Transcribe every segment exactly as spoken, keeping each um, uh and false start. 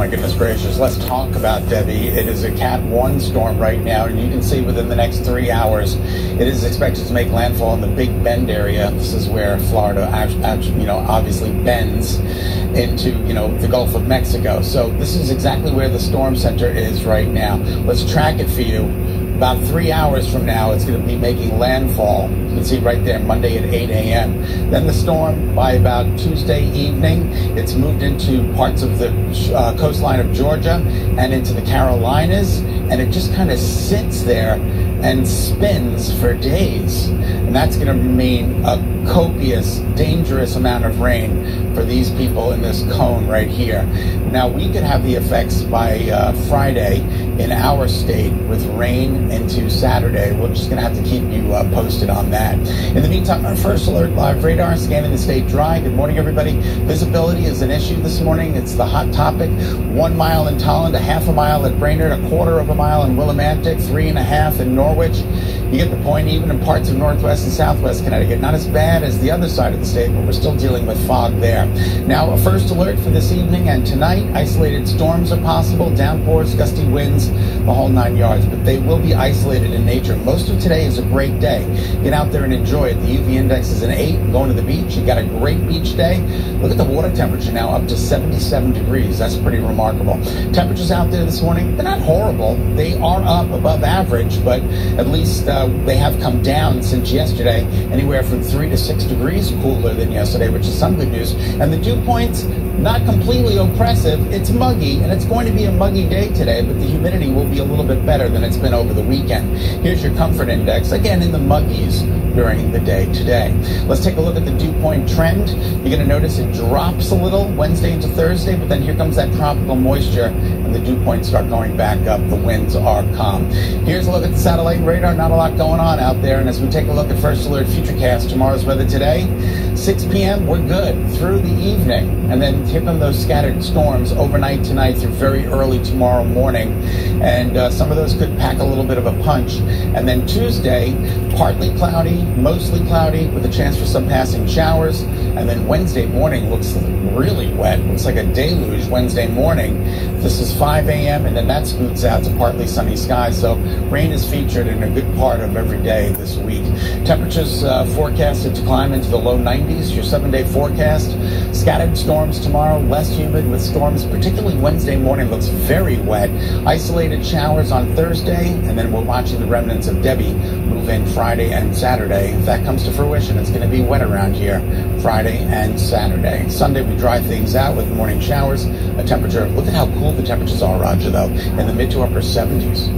my goodness gracious. Let's talk about Debbie. It is a Cat one storm right now, and you can see within the next three hours, it is expected to make landfall in the Big Bend area. This is where Florida, actually, you know, obviously bends into, you know, the Gulf of Mexico. So this is exactly where the storm center is right now. Let's track it for you. About three hours from now, it's going to be making landfall. You can see right there, Monday at eight A M Then the storm, by about Tuesday evening, it's moved into parts of the uh, coastline of Georgia and into the Carolinas, and it just kind of sits there and spins for days. And that's going to mean a copious, dangerous amount of rain for these people in this cone right here. Now, we could have the effects by uh, Friday in our state with rain into Saturday. We're just going to have to keep you uh, posted on that. In the meantime, our first alert live radar scanning the state dry. Good morning, everybody. Visibility is an issue this morning. It's the hot topic. One mile in Tolland, a half a mile at Brainerd, a quarter of a mile in Willimantic, three and a half in Norwich. You get the point, even in parts of northwest and southwest Connecticut. Not as bad as the other side of the state, but we're still dealing with fog there. Now, a first alert for this evening and tonight. Isolated storms are possible, downpours, gusty winds, the whole nine yards, but they will be isolated in nature. Most of today is a great day. Get out there and enjoy it. The U V index is an eight. Going to the beach, you got a great beach day. Look at the water temperature now, up to seventy-seven degrees. That's pretty remarkable. Temperatures out there this morning, they're not horrible. They are up above average, but at least uh, they have come down since yesterday, anywhere from three to six degrees cooler than yesterday, which is some good news. And the dew points, not completely oppressive. It's muggy, and it's going to be a muggy day today, but the humidity will be a little bit better than it's been over the weekend. Here's your comfort index, again in the muggies during the day today. Let's take a look at the dew point trend. You're going to notice it drops a little Wednesday into Thursday, but then here comes that tropical moisture, and the dew points start going back up. The winds are calm. Here's a look at the satellite radar. Not a lot going on out there, and as we take a look at First Alert Futurecast, tomorrow's weather today, six P M, we're good through the evening, and then here come those scattered storms overnight tonight through very early tomorrow morning, and uh, some of those could pack a little bit of a punch. And then Tuesday, partly cloudy, mostly cloudy with a chance for some passing showers, and then Wednesday morning looks really wet. Looks like a deluge Wednesday morning. This is five A M and then that scoots out to partly sunny skies, so rain is featured in a good part of every day this week. Temperatures uh, forecasted to climb into the low nineties. Your seven-day forecast. Scattered storms tomorrow, less humid with storms, particularly Wednesday morning looks very wet. Isolated showers on Thursday, and then we're watching the remnants of Debbie move in Friday and Saturday. If that comes to fruition, it's going to be wet around here Friday and Saturday. Sunday, we dry things out with morning showers. A temperature, look at how cool the temperatures are, Roger, though, in the mid to upper seventies.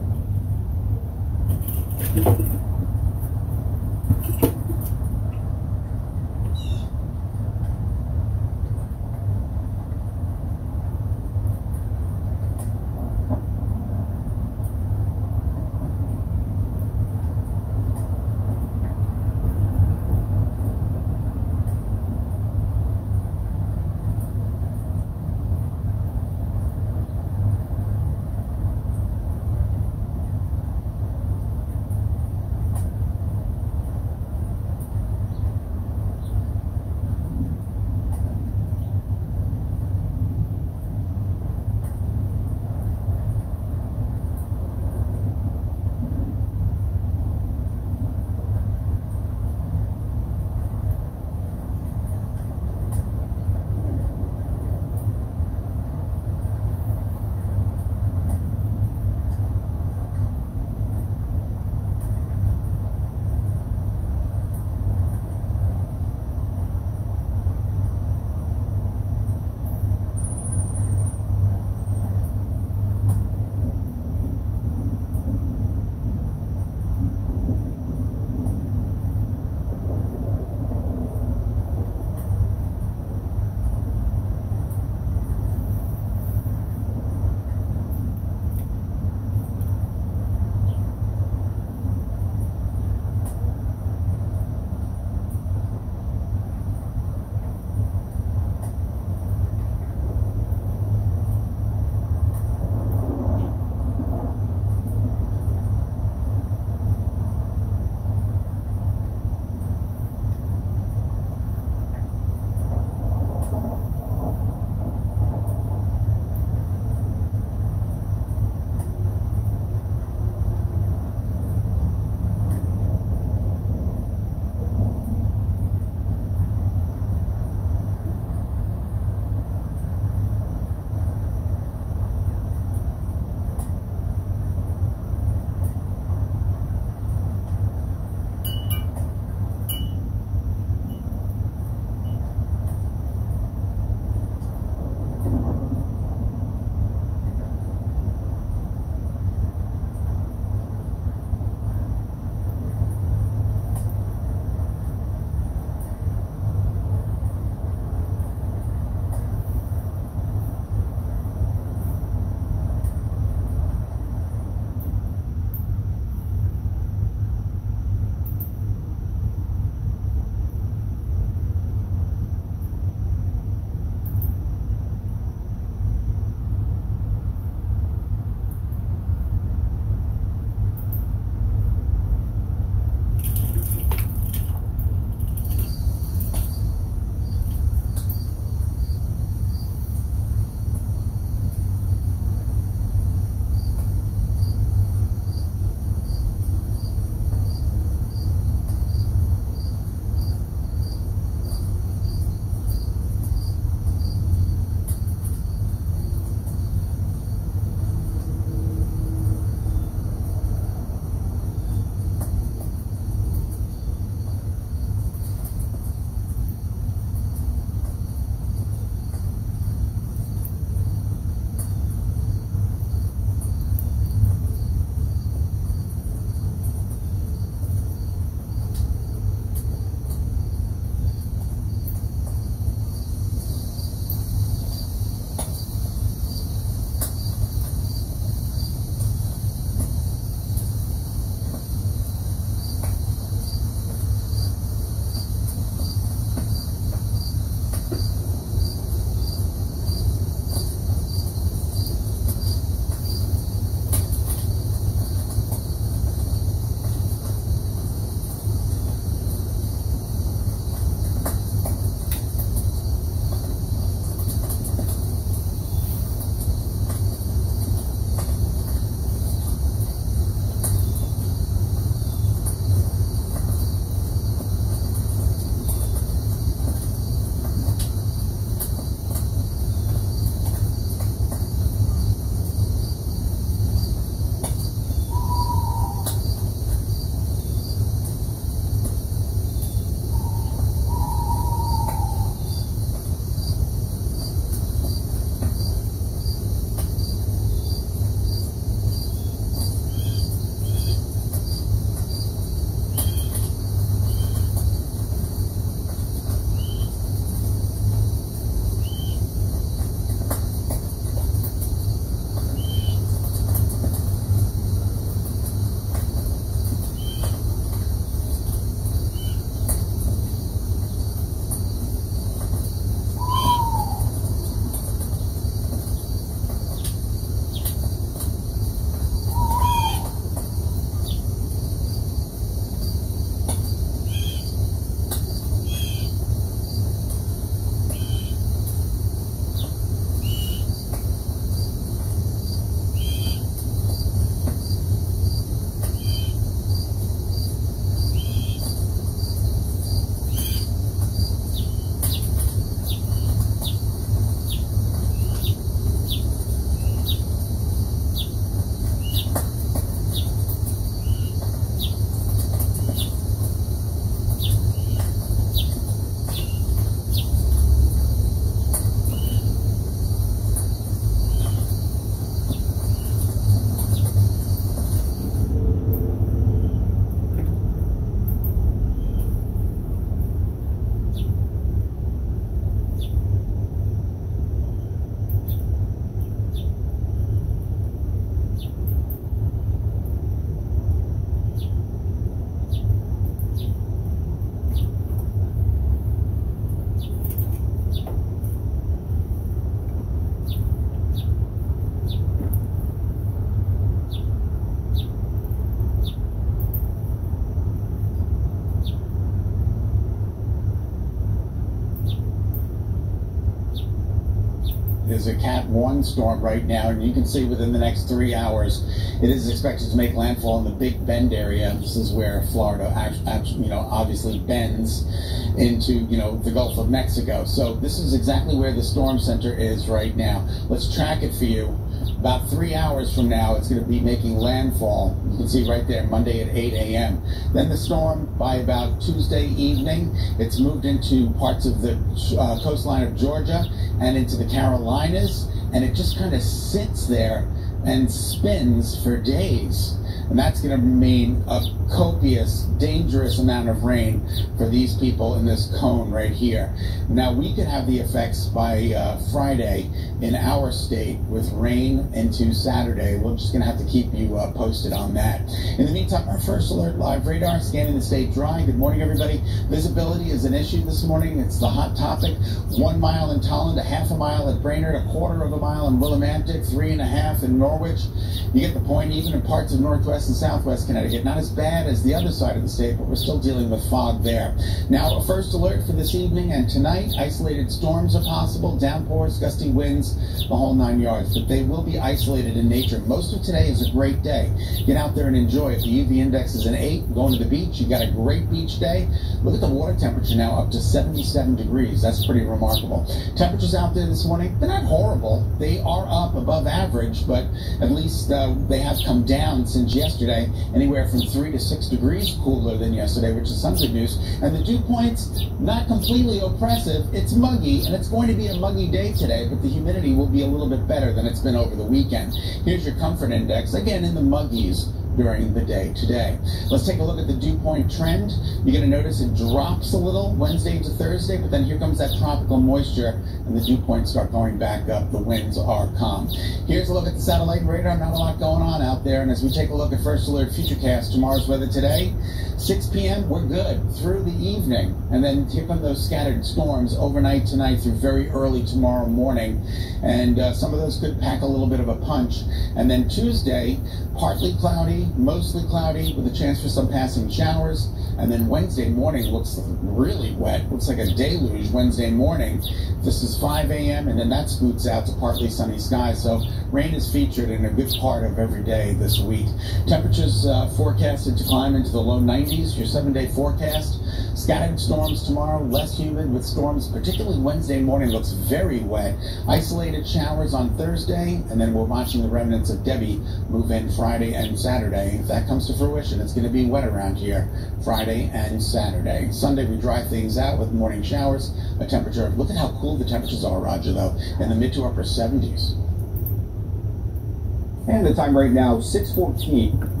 is a Cat one storm right now, and you can see within the next three hours, it is expected to make landfall in the Big Bend area. This is where Florida, actually, you know, obviously bends into, you know, the Gulf of Mexico. So this is exactly where the storm center is right now. Let's track it for you. About three hours from now, it's going to be making landfall. You can see right there, Monday at eight A M Then the storm, by about Tuesday evening, it's moved into parts of the uh, coastline of Georgia and into the Carolinas, and it just kind of sits there and spins for days. And that's going to mean a copious, dangerous amount of rain for these people in this cone right here. Now, we could have the effects by uh, Friday in our state with rain into Saturday. We're just going to have to keep you uh, posted on that. In the meantime, our first alert live radar scanning the state dry. Good morning, everybody. Visibility is an issue this morning. It's the hot topic. One mile in Tolland, a half a mile at Brainerd, a quarter of a mile in Willimantic, three and a half in Norwich. You get the point. Even in parts of Northwest and Southwest Connecticut, not as bad as the other side of the state, but we're still dealing with fog there. Now, a first alert for this evening and tonight. Isolated storms are possible, downpours, gusty winds, the whole nine yards, but they will be isolated in nature. Most of today is a great day. Get out there and enjoy it. The U V index is an eight. Going to the beach, you got a great beach day. Look at the water temperature now, up to seventy-seven degrees. That's pretty remarkable. Temperatures out there this morning, they're not horrible. They are up above average, but at least uh, they have come down since yesterday, anywhere from three to six degrees cooler than yesterday, which is some good news. And the dew points, not completely oppressive. It's muggy, and it's going to be a muggy day today, but the humidity will be a little bit better than it's been over the weekend. Here's your comfort index, again in the muggies during the day today. Let's take a look at the dew point trend. You're going to notice it drops a little Wednesday to Thursday, but then here comes that tropical moisture, and the dew points start going back up. The winds are calm. Here's a look at the satellite radar. Not a lot going on out there, and as we take a look at First Alert Futurecast, tomorrow's weather today, six P M we're good through the evening, and then here come those scattered storms overnight tonight through very early tomorrow morning, and uh, some of those could pack a little bit of a punch. And then Tuesday, partly cloudy, mostly cloudy with a chance for some passing showers. And then Wednesday morning looks really wet. Looks like a deluge Wednesday morning. This is five A M and then that scoots out to partly sunny skies. So rain is featured in a good part of every day this week. Temperatures uh, forecasted to climb into the low nineties. Your seven-day forecast. Scattered storms tomorrow, less humid with storms, particularly Wednesday morning looks very wet. Isolated showers on Thursday, and then we're watching the remnants of Debbie move in Friday and Saturday. If that comes to fruition, it's going to be wet around here Friday and Saturday. Sunday, we dry things out with morning showers. A temperature, look at how cool the temperatures are, Roger, though, in the mid to upper seventies. And the time right now, six fourteen.